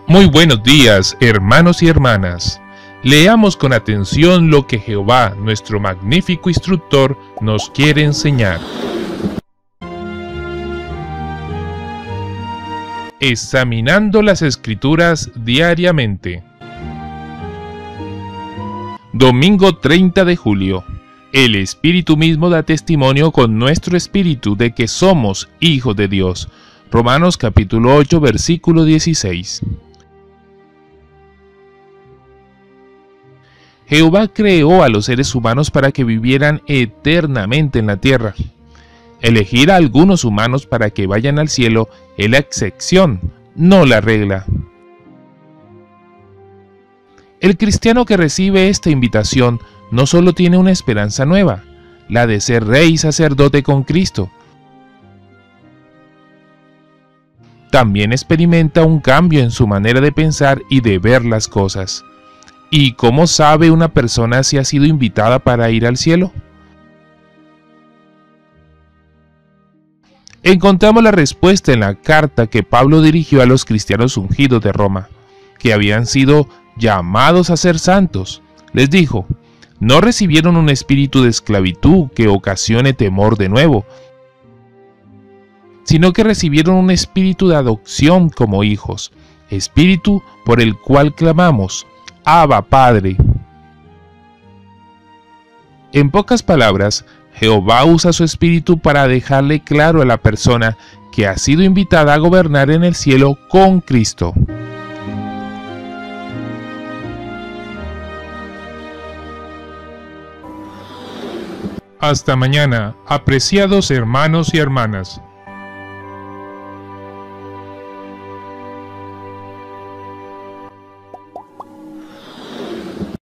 Muy buenos días, hermanos y hermanas. Leamos con atención lo que Jehová, nuestro magnífico instructor, nos quiere enseñar. Examinando las Escrituras diariamente. Domingo 30 de julio. El Espíritu mismo da testimonio con nuestro espíritu de que somos hijos de Dios. Romanos capítulo 8, versículo 16. Jehová creó a los seres humanos para que vivieran eternamente en la tierra. Elegir a algunos humanos para que vayan al cielo es la excepción, no la regla. El cristiano que recibe esta invitación no solo tiene una esperanza nueva, la de ser rey y sacerdote con Cristo. También experimenta un cambio en su manera de pensar y de ver las cosas. ¿Y cómo sabe una persona si ha sido invitada para ir al cielo? Encontramos la respuesta en la carta que Pablo dirigió a los cristianos ungidos de Roma, que habían sido llamados a ser santos. Les dijo: no recibieron un espíritu de esclavitud que ocasione temor de nuevo, sino que recibieron un espíritu de adopción como hijos, espíritu por el cual clamamos: Abba, Padre. En pocas palabras, Jehová usa su espíritu para dejarle claro a la persona que ha sido invitada a gobernar en el cielo con Cristo. Hasta mañana, apreciados hermanos y hermanas.